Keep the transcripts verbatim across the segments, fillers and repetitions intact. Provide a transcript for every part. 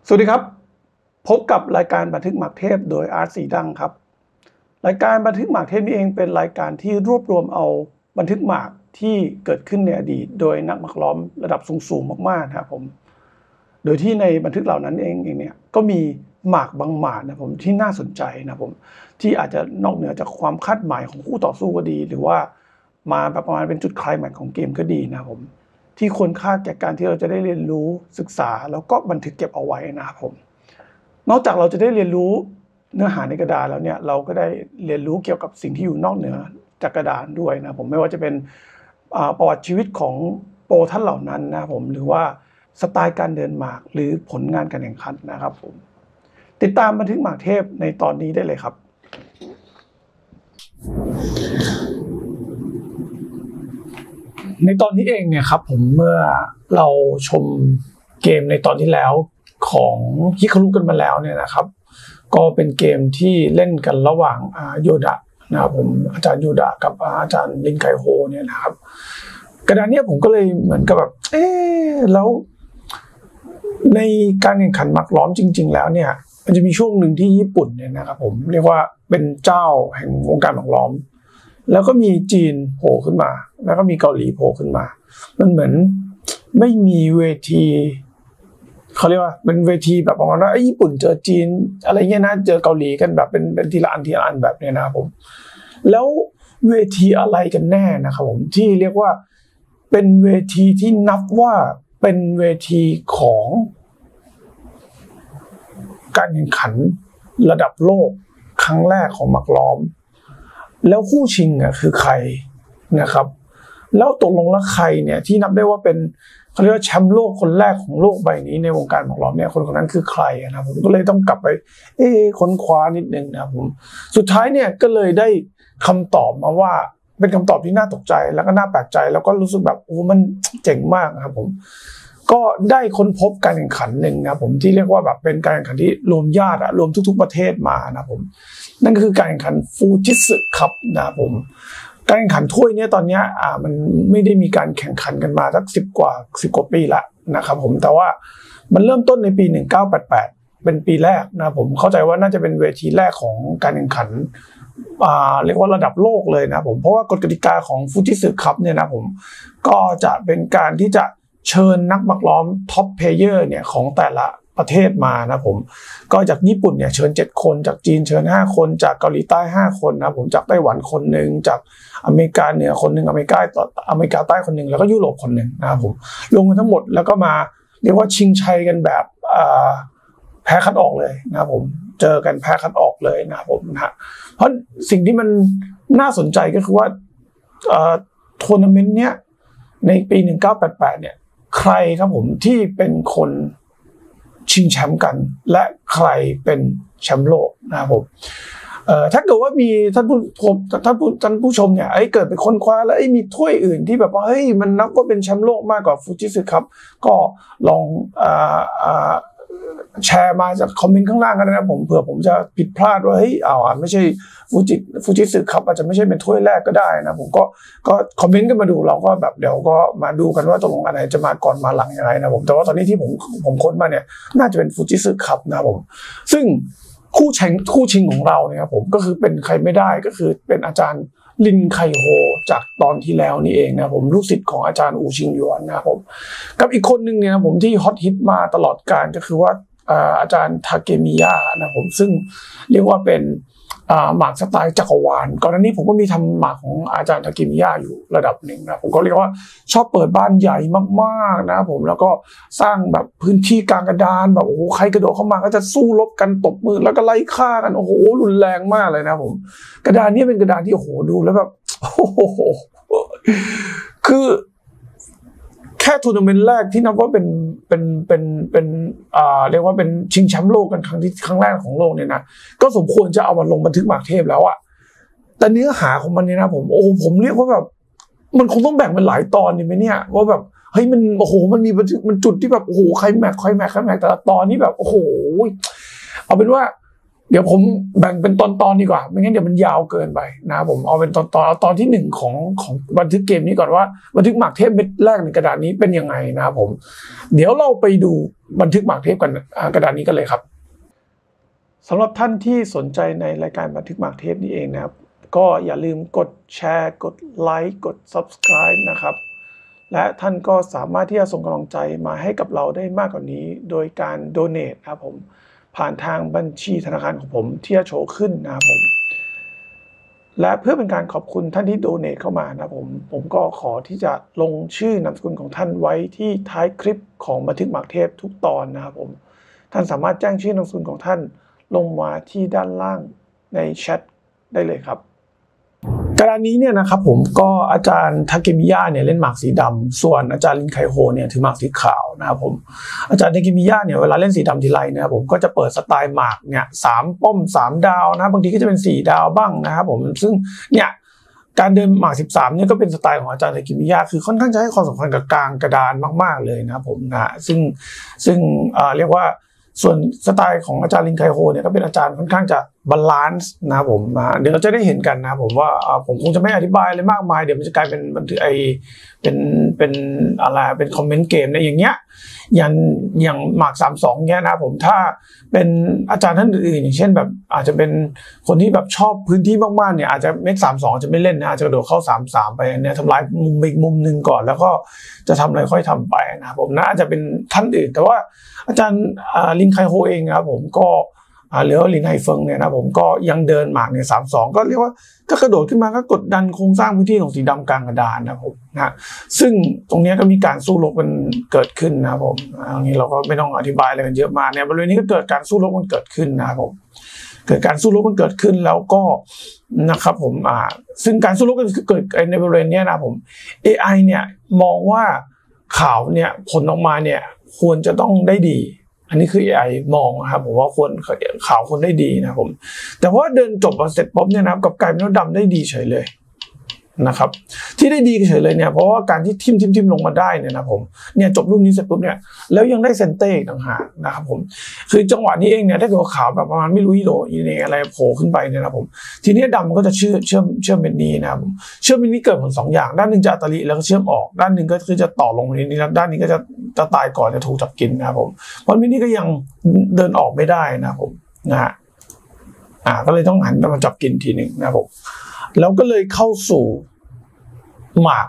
สวัสดีครับพบกับรายการบันทึกหมากเทพโดยอาร์ตสีดังครับรายการบันทึกหมากเทพนี้เองเป็นรายการที่รวบรวมเอาบันทึกหมากที่เกิดขึ้นในอดีตโดยนักหมากล้อมระดับสูงๆมากๆนะครับผมโดยที่ในบันทึกเหล่านั้นเองเนี่ยก็มีหมากบางหมากนะผมที่น่าสนใจนะผมที่อาจจะนอกเหนือจากความคาดหมายของคู่ต่อสู้ก็ดีหรือว่ามาแบบประมาณเป็นจุดไคลแม็กซ์ของเกมก็ดีนะผมที่ควรค่าแก่การที่เราจะได้เรียนรู้ศึกษาแล้วก็บันทึกเก็บเอาไว้นะครับผมนอกจากเราจะได้เรียนรู้เนื้อหาในกระดานแล้วเนี่ยเราก็ได้เรียนรู้เกี่ยวกับสิ่งที่อยู่นอกเหนือจากกระดานด้วยนะผมไม่ว่าจะเป็นประวัติชีวิตของโปรท่านเหล่านั้นนะผมหรือว่าสไตล์การเดินหมากหรือผลงานการแข่งขันนะครับผมติดตามบันทึกหมากเทพในตอนนี้ได้เลยครับในตอนนี้เองเนี่ยครับผมเมื่อเราชมเกมในตอนที่แล้วของฮิคารุกันมาแล้วเนี่ยนะครับก็เป็นเกมที่เล่นกันระหว่างโยดะนะครับผมอาจารย์โยดะกับอาจารย์ลินไคโฮเนี่ยนะครับกระดานนี้ผมก็เลยเหมือนกับแบบเอ๊ะแล้วในการแข่งขันหมากล้อมจริงๆแล้วเนี่ยมันจะมีช่วงหนึ่งที่ญี่ปุ่นเนี่ยนะครับผมเรียกว่าเป็นเจ้าแห่งวงการหมากล้อมแล้วก็มีจีนโผล่ขึ้นมาแล้วก็มีเกาหลีโผล่ขึ้นมามันเหมือนไม่มีเวทีเขาเรียกว่าเป็นเวทีแบบประมาณว่าญี่ปุ่นเจอจีนอะไรเงี้ยนะเจอเกาหลีกันแบบเป็นเป็นทีละอันทีละอันแบบเนี้ยนะครับผมแล้วเวทีอะไรกันแน่นะครับผมที่เรียกว่าเป็นเวทีที่นับว่าเป็นเวทีของการแข่งขันระดับโลกครั้งแรกของหมากล้อมแล้วคู่ชิงอ่ะคือใครนะครับแล้วตกลงแล้วใครเนี่ยที่นับได้ว่าเป็นเขาเรียกว่าแชมป์โลกคนแรกของโลกใบนี้ในวงการหมากล้อมเนี่ยคนคนนั้นคือใครนะผมก็เลยต้องกลับไปเอ๊ะค้นคว้านิดนึงนะผมสุดท้ายเนี่ยก็เลยได้คำตอบมาว่าเป็นคำตอบที่น่าตกใจแล้วก็น่าแปลกใจแล้วก็รู้สึกแบบโอ้มันเจ๋งมากครับผมก็ได้ค้นพบการแข่งขันหนึ่งนะผมที่เรียกว่าแบบเป็นการแข่งขันที่รวมญาติอะรวมทุกๆประเทศมานะผมนั่นก็คือการแข่งขันฟูจิสึคัพนะผมการแข่งขันถ้วยนี้ตอนนี้อ่ามันไม่ได้มีการแข่งขันกันมาสักสิบกว่าสิบกว่าปีละนะครับผมแต่ว่ามันเริ่มต้นในปีหนึ่งพันเก้าร้อยแปดสิบแปดเป็นปีแรกนะผมเข้าใจว่าน่าจะเป็นเวทีแรกของการแข่งขันอ่าเรียกว่าระดับโลกเลยนะผมเพราะว่ากฎกติกาของฟูจิสึคัพเนี่ยนะผมก็จะเป็นการที่จะเชิญนักหมากล้อมท็อปเพลเยอร์เนี่ยของแต่ละประเทศมานะผมก็จากญี่ปุ่นเนี่ยเชิญเจ็ดคนจากจีนเชิญห้าคนจากเกาหลีใต้ห้าคนนะผมจากไต้หวันคนนึงจากอเมริกาเหนือคนนึงอเมริกาอเมริกาใต้คนนึงแล้วก็ยุโรปคนนึงนะครับผมรวมกันทั้งหมดแล้วก็มาเรียกว่าชิงชัยกันแบบแพ้คัดออกเลยนะครับผมเจอกันแพ้คัดออกเลยนะครับผมนะเพราะสิ่งที่มันน่าสนใจก็คือว่าทัวร์นาเมนต์เนี้ยในปีหนึ่งพันเก้าร้อยแปดสิบแปดเนี่ยใครครับผมที่เป็นคนชิงแชมป์กันและใครเป็นแชมป์โลกนะครับผมเอ่อถ้าเกิดว่ามีท่านผู้ชมท่านผู้ท่านผู้ชมเนี่ยไอ้เกิดเป็นคนคว้าแล้วไอ้มีถ้วยอื่นที่แบบว่าเฮ้ยมันนับว่าเป็นแชมป์โลกมากกว่าฟูจิสึคัพก็ลองอ่าอ่าแชร์มาจากคอมเมนต์ข้างล่างกันนะครับผมเผื่อผมจะผิดพลาดว่าเฮ้ยอ้าวไม่ใช่ฟูจิฟูจิสึคัพอาจจะไม่ใช่เป็นถ้วยแรกก็ได้นะผมก็ก็คอมเมนต์กันมาดูเราก็แบบเดี๋ยวก็มาดูกันว่าตกลงอะไรจะมาก่อนมาหลังยังไงนะผมแต่ว่าตอนนี้ที่ผมผมค้นมาเนี่ยน่าจะเป็นฟูจิสึคัพนะผมซึ่งคู่ชิงคู่ชิงของเราเนี่ยครับผมก็คือเป็นใครไม่ได้ก็คือเป็นอาจารย์ลินไคโฮจากตอนที่แล้วนี่เองนะผมลูกศิษย์ของอาจารย์อูชิงหยวนนะครับผมกับอีกคนนึงเนี่ยนะผมที่ฮอตฮิตมาตลอดกาลก็คือว่าอาจารย์ทาเกมิยะนะผมซึ่งเรียกว่าเป็นหมากสไตล์จักรวาลก่อนหน้านี้ผมก็มีทำหมากของอาจารย์ทาเกมิยะอยู่ระดับหนึ่งนะผมก็เรียกว่าชอบเปิดบ้านใหญ่มากๆนะผมแล้วก็สร้างแบบพื้นที่กลางกระดานแบบโอ้โหใครกระโดดเข้ามาก็จะสู้รบกันตบมือแล้วก็ไล่ฆ่ากันโอ้โหรุนแรงมากเลยนะผมกระดานนี้เป็นกระดานที่โอ้โหดูแล้วแบบโอ้โหคือแค่ทัวร์นาเมนต์แรกที่นับว่าเป็นเป็นเป็นเป็นอ่าเรียกว่าเป็นชิงแชมป์โลกกันครั้งที่ครั้งแรกของโลกเนี่ยนะก็สมควรจะเอามาลงบันทึกหมากเทพแล้วอะแต่เนื้อหาของมันเนี่ยนะผมโอ้ผมเรียกว่าแบบมันคงต้องแบ่งเป็นหลายตอนนี่ไหมเนี่ยว่าแบบเฮ้ยมันโอ้โหมันมีบันทึกมันจุดที่แบบโอ้โหใครแม็กใครแม็กใครแม็กแต่ละตอนนี้แบบโอ้โหเอาเป็นว่าเดี๋ยวผมแบ่งเป็นตอนๆดีกว่าไม่งั้นเดี๋ยวมันยาวเกินไปนะครับผมเอาเป็นตอนๆเอาตอนที่หนึ่งของของบันทึกเกมนี้ก่อนว่าบันทึกหมากเทพเม็ดแรกในกระดาษนี้เป็นยังไงนะครับผมเดี๋ยวเราไปดูบันทึกหมากเทพกันกระดาษนี้กันเลยครับสำหรับท่านที่สนใจในรายการบันทึกหมากเทพนี้เองนะครับก็อย่าลืมกดแชร์กดไลค์กด ซับสไครบ์ นะครับและท่านก็สามารถที่จะส่งกำลังใจมาให้กับเราได้มากกว่านี้โดยการโดเนทนะครับผมผ่านทางบัญชีธนาคารของผมที่จะโชว์ขึ้นนะครับผมและเพื่อเป็นการขอบคุณท่านที่โดเนทเข้ามานะครับผมผมก็ขอที่จะลงชื่อนามสกุลของท่านไว้ที่ท้ายคลิปของบันทึกหมากเทพทุกตอนนะครับผมท่านสามารถแจ้งชื่อนามสกุลของท่านลงมาที่ด้านล่างในแชทได้เลยครับกรณีนี้เนี่ยนะครับผมก็อาจารย์ทาเกมิยะเนี่ยเล่นหมากสีดำส่วนอาจารย์ลินไคโฮเนี่ยถือหมากสีขาวนะครับผมอาจารย์ทาเกมิยะเนี่ยเวลาเล่นสีดำทีไรนะครับผมก็จะเปิดสไตล์หมากเนี่ยสามป้อมสามดาวนะบางทีก็จะเป็นสี่ดาวบ้างนะครับผมซึ่งเนี่ยการเดินหมากสิบสามเนี่ยก็เป็นสไตล์ของอาจารย์ทาเกมิยะคือค่อนข้างจะให้ความสำคัญกับกลางกระดานมากๆเลยนะครับผมนะซึ่งซึ่งเรียกว่าส่วนสไตล์ของอาจารย์ลินไคโฮเนี่ยก็เป็นอาจารย์ค่อนข้างจะบาลานซ์นะครับผมเดี๋ยวเราจะได้เห็นกันนะผมว่าผมคงจะไม่อธิบายอะไรมากมายเดี๋ยวมันจะกลายเป็นบันทึกไอเป็นเป็นอะไรเป็นคอมเมนต์เกมเนี่ยอย่างเงี้ยอย่างอย่างหมากสามสองเงี้ยนะผมถ้าเป็นอาจารย์ท่านอื่นอย่างเช่นแบบอาจจะเป็นคนที่แบบชอบพื้นที่มากๆเนี่ยอาจจะเม็ดสามสองจะไม่เล่นนะอาจจะกระโดดเข้าสามสามไปเนี่ยทำลายมุมอีกมุมหนึ่งก่อนแล้วก็จะทำอะไรค่อยทำไปนะผมนะอาจจะเป็นท่านอื่นแต่ว่าอาจารย์ลินไคโฮเองครับผมก็หรือว่าลินไฮเฟิงเนี่ยนะผมก็ยังเดินหมากเนี่ยสามสองก็เรียกว่าก็กระโดดขึ้นมาก็กดดันโครงสร้างพื้นที่ของสีดำกลางกระดานนะผมนะซึ่งตรงนี้ก็มีการสู้รบกันเกิดขึ้นนะผมอันนี้เราก็ไม่ต้องอธิบายอะไรกันเยอะมากเนี่ยบริเวณนี้ก็เกิดการสู้รบกันเกิดขึ้นนะผมเกิดการสู้รบกันเกิดขึ้นแล้วก็นะครับผมอ่าซึ่งการสู้รบกันเกิดในบริเวณนี้นะผม เอ ไอ เนี่ยมองว่าข่าวเนี่ยผลออกมาเนี่ยควรจะต้องได้ดีอันนี้คือ เอ ไอ มองนะครับผมว่าควรข่าวควรได้ดีนะผมแต่ว่าเดินจบมาเสร็จปุ๊บเนี่ยนะครับกับกลายเป็นว่าดำได้ดีเฉยเลยนะครับที่ได้ดีเฉยเลยเนี่ยเพราะว่าการที่ทิมทิมทิมลงมาได้เนี่ยนะผมเนี่ยจบรูปนี้เสร็จปุ๊บเนี่ยแล้วยังได้เซนเต้ต่างหากนะครับผมคือจังหวะนี้เองเนี่ยถ้าเกิดขาวแบบประมาณไม่รู้อีโหลอีเนอะไรโผล่ขึ้นไปเนี่ยนะผมทีนี้ดำมันก็จะเชื่อเชื่อมเชื่อมเป็นนี้นะครับผมเชื่อมเป็นนี้เกิดผลสองอย่างด้านหนึ่งจะอัตลิแล้วก็เชื่อมออกด้านหนึ่งก็คือจะต่อลงนี้แล้วด้านนี้ก็จะจะตายก่อนจะถูกจับกินนะครับผมเพราะมินี่ก็ยังเดินออกไม่ได้นะผมนะฮะอ่าก็เลยต้องหันมาจับกินทีหนึ่งนะผมแล้วก็เลยเข้าสู่หมาก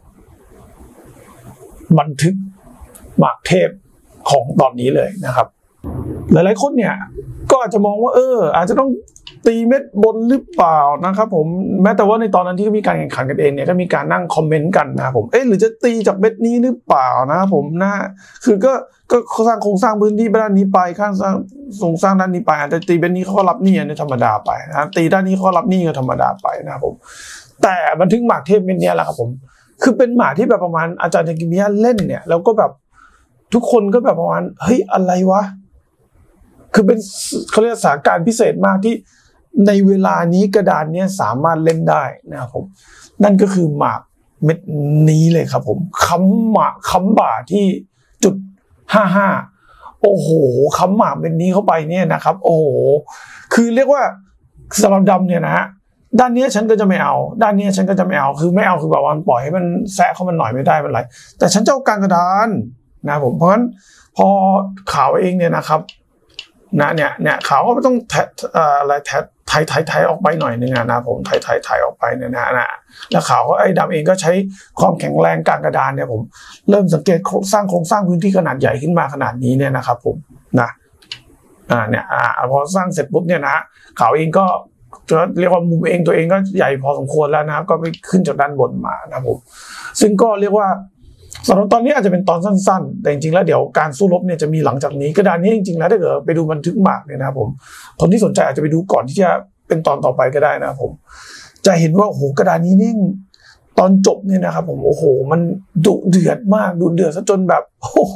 บันทึกหมากเทพของตอนนี้เลยนะครับหลายๆคนเนี่ยก็อาจจะมองว่าเอออาจจะต้องตีเม็ดบนหรือเปล่านะครับผมแม้แต่ว่าในตอนนั้นที่มีการแข่งขันกันเองเนี่ยก็มีการนั่งคอมเมนต์กันนะครับผมเอ๊ะหรือจะตีจากเม็ดนี้หรือเปล่านะครับผมนะคือก็ก็สร้างโครงสร้างพื้นที่ด้านนี้ไปข้างสร้างโครงสร้างด้านนี้ไปอาจจะตีเม็ดนี้เขาก็รับหนี้เนี่ยธรรมดาไปนะตีด้านนี้เขาก็รับหนี้ก็ธรรมดาไปนะครับผมแต่บันทึกหมากเทพเม็ดนี้แหละครับผมคือเป็นหมากที่แบบประมาณอาจารย์ทาเกมิยะเล่นเนี่ยแล้วก็แบบทุกคนก็แบบประมาณเฮ้ยอะไรวะคือเป็นเขาเรียกสถานการณ์พิเศษมากที่ในเวลานี้กระดานเนี้ยสามารถเล่นได้นะครับผมนั่นก็คือหมากเม็ดนี้เลยครับผมค้ำหมากค้ำบ่าที่จุดห้าห้าโอ้โหค้ำหมากเม็ดนี้เข้าไปเนี่ยนะครับโอ้โหคือเรียกว่าสำหรับดำเนี่ยนะฮะด้านนี้ฉันก็จะไม่เอาด้านนี้ฉันก็จะไม่เอาคือไม่เอาคือแบบว่าปล่อยให้มันแซะเข้ามันหน่อยไม่ได้เป็นไรแต่ฉันจะเอากลางกระดานนะผมเพราะฉะนั้นพอขาวเองเนี่ยนะครับนะเนี่ยเนี่ยขาวก็ต้องแทะอะไรแทะไถไถไถออกไปหน่อยนึงนะผมไถไถไถออกไปเนี่ยนะนะแล้วขาวก็ไอ้ดำเองก็ใช้ความแข็งแรงกลางกระดานเนี่ยผมเริ่มสังเกตสร้างโครงสร้างพื้นที่ขนาดใหญ่ขึ้นมาขนาดนี้เนี่ยนะครับผมนะอ่าเนี่ยอ่าพอสร้างเสร็จปุ๊บเนี่ยนะขาวเองก็จะเรียกว่ามุมเองตัวเองก็ใหญ่พอสมควรแล้วนะครับก็ไปขึ้นจากด้านบนมานะครับผมซึ่งก็เรียกว่าสำหรับตอนนี้อาจจะเป็นตอนสั้นๆแต่จริงๆแล้วเดี๋ยวการสู้รบเนี่ยจะมีหลังจากนี้กระดานนี้จริงๆแล้วถ้าเกิดไปดูบันทึกหมากเนี่ยนะครับผมคนที่สนใจอาจจะไปดูก่อนที่จะเป็นตอนต่อไปก็ได้นะครับผมจะเห็นว่าโอ้โหกระดานนี้นี่ตอนจบเนี่ยนะครับผมโอ้โหมันดุเดือดมากดุเดือดซะจนแบบโอ้โห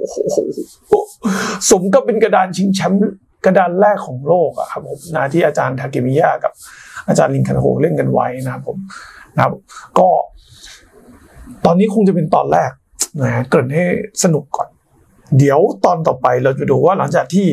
สมกับเป็นกระดานชิงแชมป์กระดานแรกของโลกอะครับผมนะที่อาจารย์ทาเกมิยะกับอาจารย์ลินไคโฮเล่นกันไว้นะครับผมนะครับก็ตอนนี้คงจะเป็นตอนแรกนะเกริ่นให้สนุกก่อนเดี๋ยวตอนต่อไปเราจะดูว่าหลังจากที่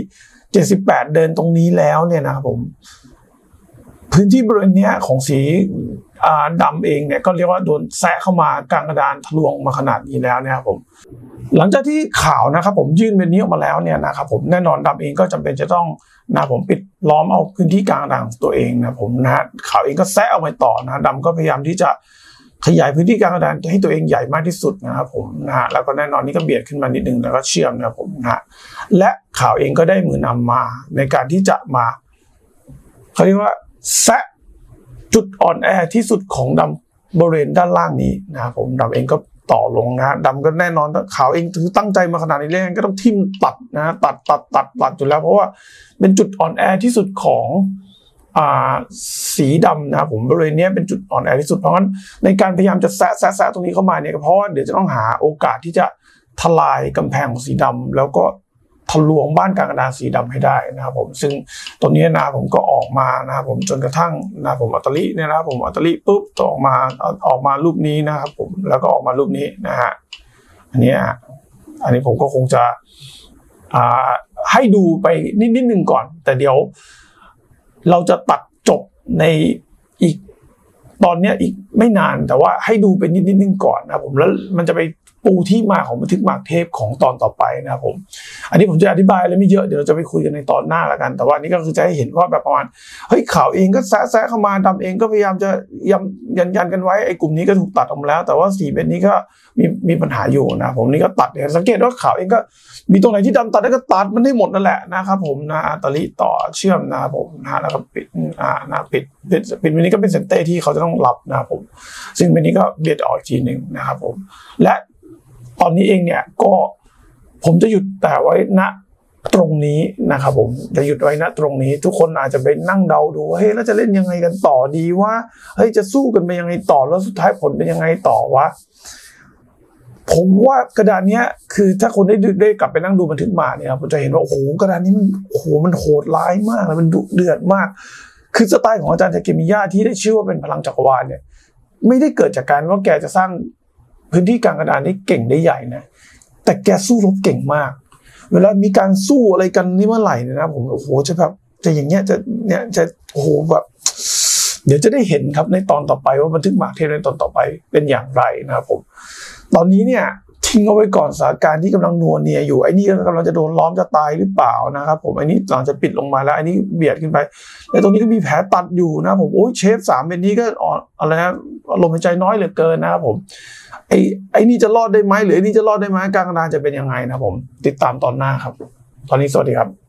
เจ็ดสิบแปดเดินตรงนี้แล้วเนี่ยนะครับผมพื้นที่บริเวณนี้ของสีดำเองเนี่ยก็เรียกว่าโดนแซะเข้ามากลางกระดานทะลวงมาขนาดนี้แล้วนะครับผมหลังจากที่ข่าวนะครับผมยื่นเป็นนี้ออกมาแล้วเนี่ยนะครับผมแน่นอนดำเองก็จำเป็นจะต้องนะผมปิดล้อมเอาพื้นที่กลางกระดานตัวเองนะผมนะข่าวเองก็แซะเอาไปต่อนะดำก็พยายามที่จะขยายพื้นที่กลางกระดานให้ตัวเองใหญ่มากที่สุดนะครับผมนะฮะแล้วก็แน่นอนนี่ก็เบียดขึ้นมานิดนึงแล้วก็เชื่อมนะครับผมนะและข่าวเองก็ได้มือนำมาในการที่จะมาเขาเรียกว่าแซะจุดอ่อนแอที่สุดของดำบริเวณด้านล่างนี้นะครับผมดำเองก็ต่อลงนะดำก็แน่นอนข่าวเองถือตั้งใจมาขนาดนี้เล่นก็ต้องทิ่มตัดนะตัดตัดตัดตัดอยู่แล้วเพราะว่าเป็นจุดอ่อนแอที่สุดของอ่าสีดำนะผมบริเวณนี้เป็นจุดอ่อนแอที่สุดเพราะงั้นในการพยายามจะแซะแซะแซะตรงนี้เข้ามาเนี่ยเพราะว่าเดี๋ยวจะต้องหาโอกาสที่จะทลายกำแพงของสีดำแล้วก็ทะลวงบ้านกลางกระดานสีดำให้ได้นะครับผมซึ่งตรงนี้นะผมก็ออกมานะครับผมจนกระทั่งนะผมอัตลิเนี่ยนะผมอัตลิปุ๊บต่อออกมาออกมารูปนี้นะครับผมแล้วก็ออกมารูปนี้นะฮะอันนี้อันนี้ผมก็คงจะอ่าให้ดูไปนิดนิดนึงก่อนแต่เดี๋ยวเราจะตัดจบในอีกตอนเนี้ยอีกไม่นานแต่ว่าให้ดูเป็นนิดนิดนึงก่อนนะผมแล้วมันจะไปปูที่มาของบันทึกหมากเทพของตอนต่อไปนะครับผมอันนี้ผมจะอธิบายอะไรไม่เยอะเดี๋ยวเราจะไปคุยกันในตอนหน้าละกันแต่ว่านี่ก็คือจะให้เห็นว่าแบบประมาณเฮ้ยข่าวเองก็แซะแซะเข้ามาดำเองก็พยายามจะยันยันยันกันไว้ไอ้กลุ่มนี้ก็ถูกตัดออกมาแล้วแต่ว่าสีเป็นนี้ก็มีมีปัญหาอยู่นะผมนี่ก็ตัดเนี่ยสังเกตว่าข่าวเองก็มีตรงไหนที่ดำตัดแล้วก็ตัดมันให้หมดนั่นแหละนะครับผมนะอัตลิต่อเชื่อมนะครับผมนะแล้วก็ปิดอ่านะปิดปิดปิดวันนี้ก็เป็นเซนเต้ที่เขาจะต้องรับนะครับผมซึ่งวันนี้ก็เบียดออกอีกทีหนึ่งนะครับผมและตอนนี้เองเนี่ยก็ผมจะหยุดแต่ไว้ณตรงนี้นะครับผมจะหยุดไว้ณตรงนี้ทุกคนอาจจะไปนั่งเดาดูว่าเฮ้ยแล้วจะเล่นยังไงกันต่อดีว่าเฮ้ยจะสู้กันไปยังไงต่อแล้วสุดท้ายผลเป็นยังไงต่อวะผมว่ากระดานเนี้ยคือถ้าคนได้ได้กลับไปนั่งดูบันทึกมาเนี่ยผมจะเห็นว่าโอ้โหกระดานนี้มันโอ้โหมันโหดร้ายมากเลยมันดุเดือดมากคือสไตล์ของอาจารย์ทาเกมิยะที่ได้ชื่อว่าเป็นพลังจักรวาลเนี่ยไม่ได้เกิดจากการว่าแกจะสร้างพื้นที่กลางกระดานได้เก่งได้ใหญ่นะแต่แกสู้รบเก่งมากเวลามีการสู้อะไรกันนี่เมื่อไหร่เนี่ยนะผมโอ้โหจะแบบจะอย่างเงี้ยจะเนี่ยจะโอ้โหแบบเดี๋ยวจะได้เห็นครับในตอนต่อไปว่าบันทึกหมากเทพในตอนต่อไปเป็นอย่างไรนะครับผมตอนนี้เนี่ยทิ้งเอาไว้ก่อนสถานการณ์ที่กำลังนัวเนียอยู่ไอ้นี่กำลังจะโดนล้อมจะตายหรือเปล่านะครับผมไอ้นี่หลังจะปิดลงมาแล้วไอ้นี่เบียดขึ้นไปแล้วตรงนี้ก็มีแผลตัดอยู่นะผมโอ้ยเชฟสามเป็นนี้ก็อ่อนอะไรนะลมหายใจน้อยเหลือเกินนะครับผมไอ้ไอ้นี่จะรอดได้ไหมหรือไอ้นี่จะรอดได้ไหมกลางกระดานจะเป็นยังไงนะผมติดตามตอนหน้าครับตอนนี้สวัสดีครับ